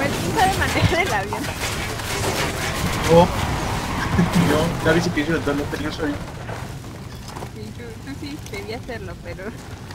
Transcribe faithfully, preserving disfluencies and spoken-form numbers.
ver, ¿quién sabe manejar el avión? Oh, yo, Gaby se quiso, entonces no tenía sueño. Sí, tú, tú sí debí hacerlo, pero